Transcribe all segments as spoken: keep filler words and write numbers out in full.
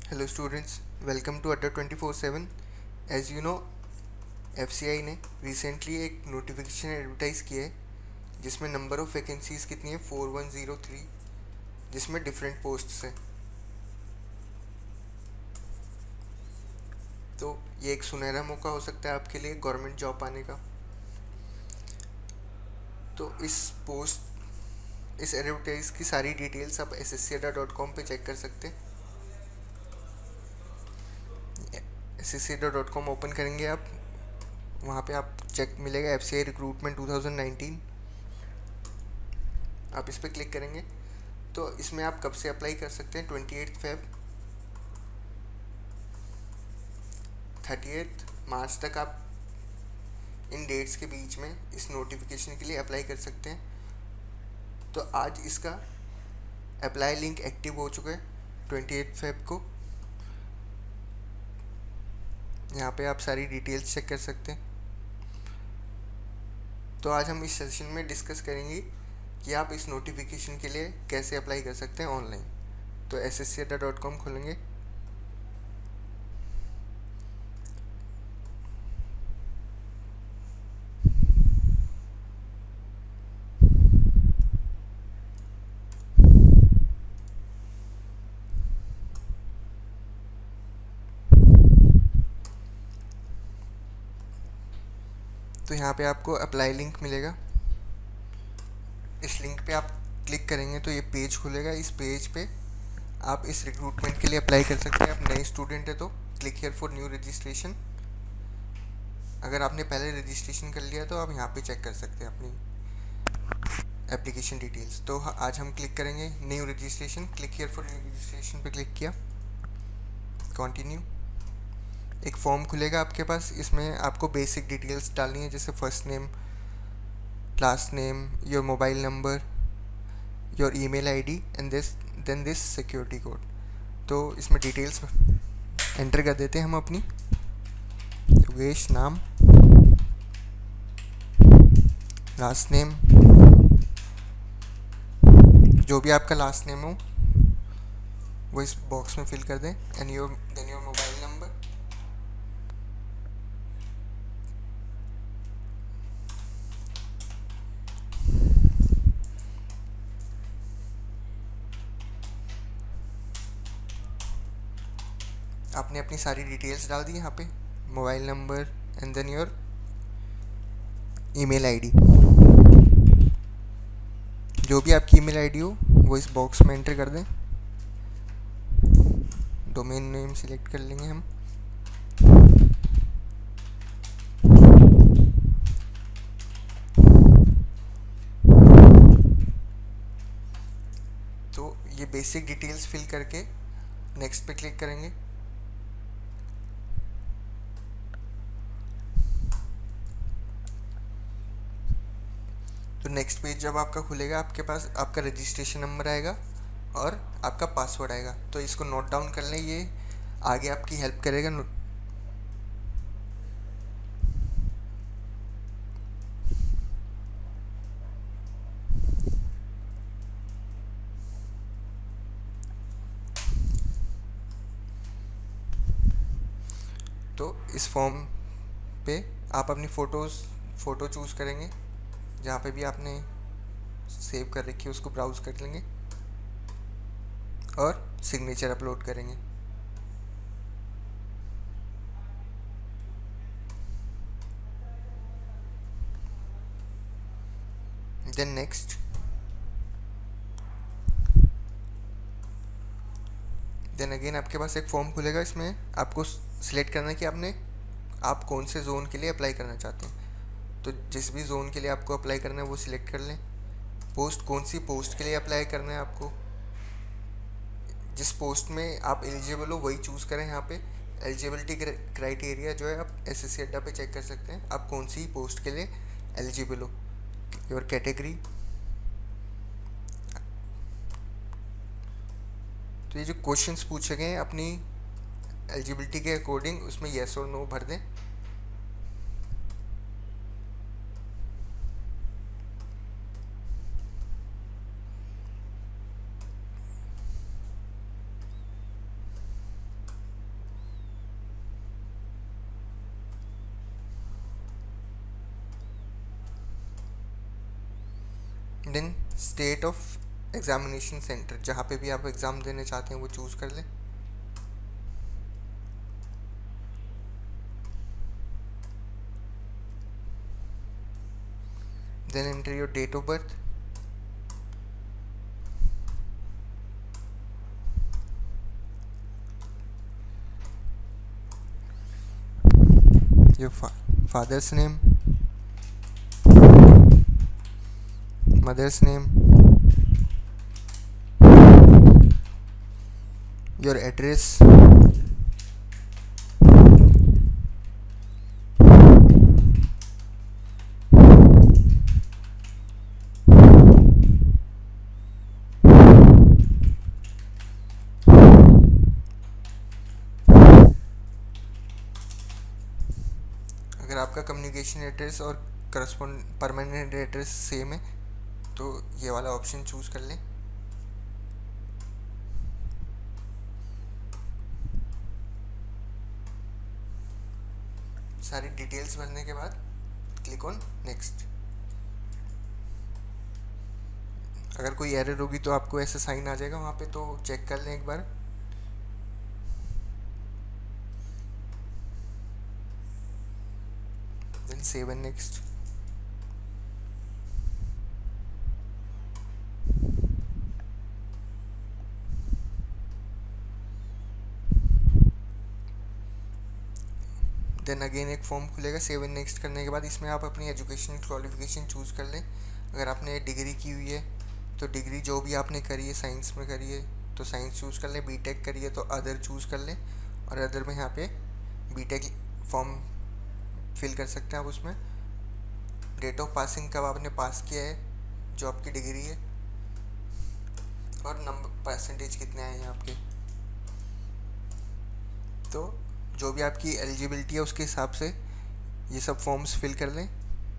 Hello students, welcome to Adda twenty four seven. As you know, F C I ने recently एक notification advertise किया है जिसमें number of vacancies कितनी है फोर वन ज़ीरो थ्री, जिसमें डिफरेंट पोस्ट्स हैं। तो ये एक सुनहरा मौका हो सकता है आपके लिए गवर्नमेंट जॉब पाने का। तो इस पोस्ट इस एडवर्टाइज की सारी डिटेल्स आप एस एस सी अड्डा डॉट कॉम पर चेक कर सकते हैं। एस एस सी अड्डा डॉट कॉम ओपन करेंगे आप, वहाँ पे आप चेक मिलेगा F C I recruitment two thousand nineteen. आप इस पर क्लिक करेंगे तो इसमें आप कब से अप्लाई कर सकते हैं। Twenty eight Feb thirty eight March तक आप इन डेट्स के बीच में इस नोटिफिकेशन के लिए अप्लाई कर सकते हैं। तो आज इसका अप्लाई लिंक एक्टिव हो चुका है ट्वेंटी एट फेब को। यहाँ पे आप सारी डिटेल्स चेक कर सकते हैं। तो आज हम इस सेशन में डिस्कस करेंगे कि आप इस नोटिफिकेशन के लिए कैसे अप्लाई कर सकते हैं ऑनलाइन। तो एस एस सी अड्डा डॉट कॉम खोलेंगे। तो यहाँ पे आपको अप्लाई लिंक मिलेगा। इस लिंक पे आप क्लिक करेंगे तो ये पेज खुलेगा। इस पेज पे आप इस रिक्रूटमेंट के लिए अप्लाई कर सकते हैं। आप नए स्टूडेंट है तो click here for new registration. अगर आपने पहले रजिस्ट्रेशन कर लिया तो आप यहाँ पे चेक कर सकते हैं अपनी एप्लीकेशन डिटेल्स। तो आज हम क्लिक करेंगे new registration. Click here for new registration पे क्लिक किया, कंटिन्यू। एक फॉर्म खुलेगा आपके पास, इसमें आपको बेसिक डिटेल्स डालनी है, जैसे first name, last name, your mobile number, your email ID and this then this security code. तो इसमें डिटेल्स एंटर कर देते हैं हम अपनी। योगेश नाम, लास्ट नेम, जो भी आपका लास्ट नेम हो वो इस बॉक्स में फिल कर दें, and your then your mobile number. आपने अपनी सारी डिटेल्स डाल दी यहाँ पे, mobile number and then your email ID. जो भी आपकी ईमेल आईडी हो वो इस बॉक्स में एंटर कर दें। डोमेन नेम सिलेक्ट कर लेंगे हम। तो ये बेसिक डिटेल्स फिल करके नेक्स्ट पे क्लिक करेंगे। तो नेक्स्ट पेज जब आपका खुलेगा, आपके पास आपका रजिस्ट्रेशन नंबर आएगा और आपका पासवर्ड आएगा। तो इसको नोट डाउन कर लें, ये आगे आपकी हेल्प करेगा। तो इस फॉर्म पे आप अपनी फ़ोटोज़ फ़ोटो चूज़ करेंगे, जहाँ पे भी आपने सेव कर रखी है उसको ब्राउज़ कर लेंगे और सिग्नेचर अपलोड करेंगे। देन नेक्स्ट देन अगेन आपके पास एक फॉर्म खुलेगा। इसमें आपको सिलेक्ट करना है कि आपने आप कौन से ज़ोन के लिए अप्लाई करना चाहते हैं। तो जिस भी ज़ोन के लिए आपको अप्लाई करना है वो सिलेक्ट कर लें। पोस्ट, कौन सी पोस्ट के लिए अप्लाई करना है आपको, जिस पोस्ट में आप एलिजिबल हो वही चूज़ करें। यहाँ पे एलिजिबिलिटी क्राइटेरिया जो है आप एस एस सी अड्डा पे चेक कर सकते हैं आप कौन सी पोस्ट के लिए एलिजिबल हो। योर कैटेगरी, तो ये जो क्वेश्चंस पूछे गए हैं अपनी एलिजिबिलिटी के अकॉर्डिंग उसमें येस और नो भर दें। Then state of examination centre, जहाँ पे भी आप एग्ज़ाम देने चाहते हैं वो चूज़ कर लें। Then enter your date of birth, your father's name, mother's name, your address, अगर आपका कम्युनिकेशन एड्रेस और करस्पॉन्ड परमानेंट एड्रेस सेम है तो ये वाला ऑप्शन चूज़ कर लें। सारी डिटेल्स भरने के बाद क्लिक ऑन नेक्स्ट। अगर कोई एरर होगी तो आपको ऐसा साइन आ जाएगा वहाँ पे, तो चेक कर लें एक बार। Then save and next. Then again एक फॉर्म खुलेगा सेव एंड नेक्स्ट करने के बाद। इसमें आप अपनी एजुकेशन क्वालिफिकेशन चूज़ कर लें। अगर आपने डिग्री की हुई है तो डिग्री जो भी आपने करी है साइंस में करी है तो साइंस चूज़ कर लें, बीटेक करी है तो अदर चूज़ कर लें, और अदर में यहाँ पे बीटेक फॉर्म फिल कर सकते हैं आप उसमें। डेट ऑफ पासिंग कब आपने पास किया है जो आपकी डिग्री है, और नंबर परसेंटेज कितने आए हैं आपके। तो जो भी आपकी एलिजिबिलिटी है उसके हिसाब से ये सब फॉर्म्स फिल कर लें।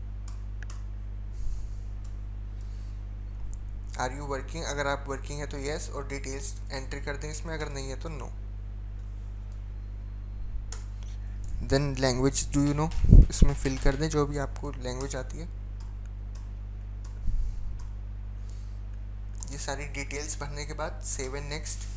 आर यू वर्किंग, अगर आप वर्किंग है तो यस, और डिटेल्स एंट्री कर दें इसमें, अगर नहीं है तो no. Then language do you know, इसमें फिल कर दें जो भी आपको लैंग्वेज आती है। ये सारी डिटेल्स भरने के बाद सेव एंड नेक्स्ट।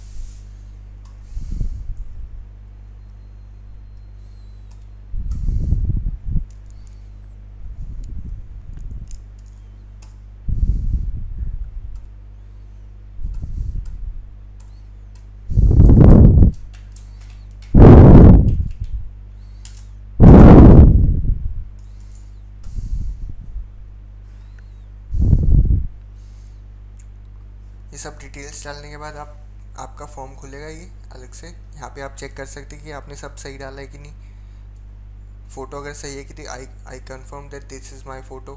ये सब डिटेल्स डालने के बाद आप आपका फॉर्म खुलेगा ये अलग से। यहाँ पे आप चेक कर सकते हैं कि आपने सब सही डाला है कि नहीं। फ़ोटो अगर सही है कि I I confirm that this is my photo.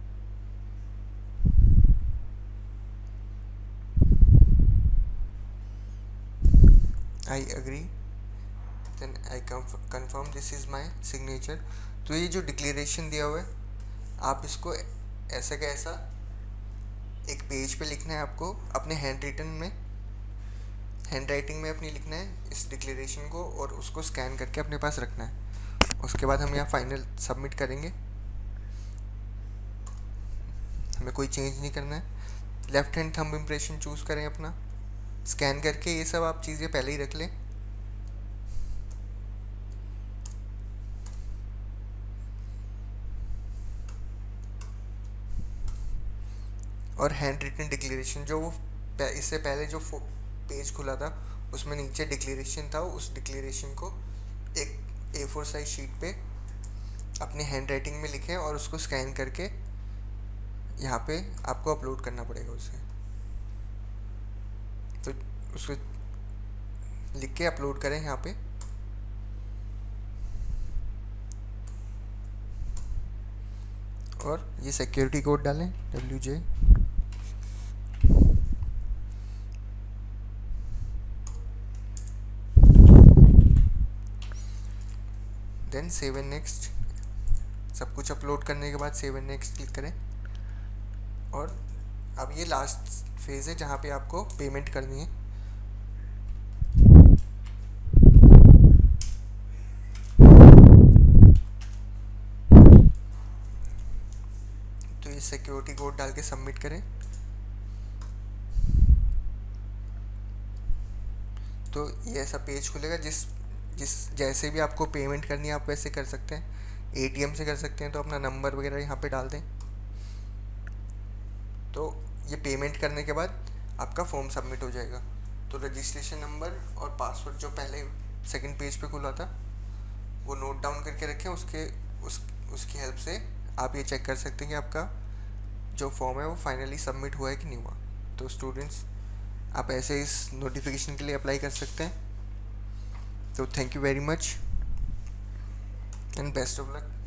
I agree, then I confirm this is my signature. तो ये जो डिक्लेरेशन दिया हुआ है आप इसको ऐसा का ऐसा एक पेज पे लिखना है आपको, अपने हैंड रिटन में, हैंड राइटिंग में अपनी लिखना है इस डिक्लेरेशन को, और उसको स्कैन करके अपने पास रखना है। उसके बाद हम यहाँ फाइनल सबमिट करेंगे, हमें कोई चेंज नहीं करना है। Left hand thumb impression choose करें अपना, स्कैन करके ये सब आप चीज़ें पहले ही रख लें। और हैंड रिटन डिक्लेरेशन जो वो इससे पहले जो पेज खुला था उसमें नीचे डिक्लेरेशन था, उस डिक्लेरेशन को एक ए फोर साइज शीट पे अपने हैंड राइटिंग में लिखें और उसको स्कैन करके यहाँ पे आपको अपलोड करना पड़ेगा उसे। तो उसको लिख के अपलोड करें यहाँ पे। और ये सिक्योरिटी कोड डालें W J. Then save and next. सब कुछ अपलोड करने के बाद सेव एंड नेक्स्ट क्लिक करें। और अब ये लास्ट फेज़ है जहाँ पे आपको पेमेंट करनी है। सिक्योरिटी कोड डाल के सबमिट करें। तो ये ऐसा पेज खुलेगा, जिस जिस जैसे भी आपको पेमेंट करनी है आप वैसे कर सकते हैं। एटीएम से कर सकते हैं तो अपना नंबर वगैरह यहाँ पे डाल दें। तो ये पेमेंट करने के बाद आपका फॉर्म सबमिट हो जाएगा। तो रजिस्ट्रेशन नंबर और पासवर्ड जो पहले सेकंड पेज पे खुला था वो नोट डाउन करके रखें। उसके उस उसकी हेल्प से आप ये चेक कर सकते हैं कि आपका जो फॉर्म है वो फाइनली सबमिट हुआ है कि नहीं हुआ। तो स्टूडेंट्स, आप ऐसे इस नोटिफिकेशन के लिए अप्लाई कर सकते हैं। तो thank you very much and best of luck.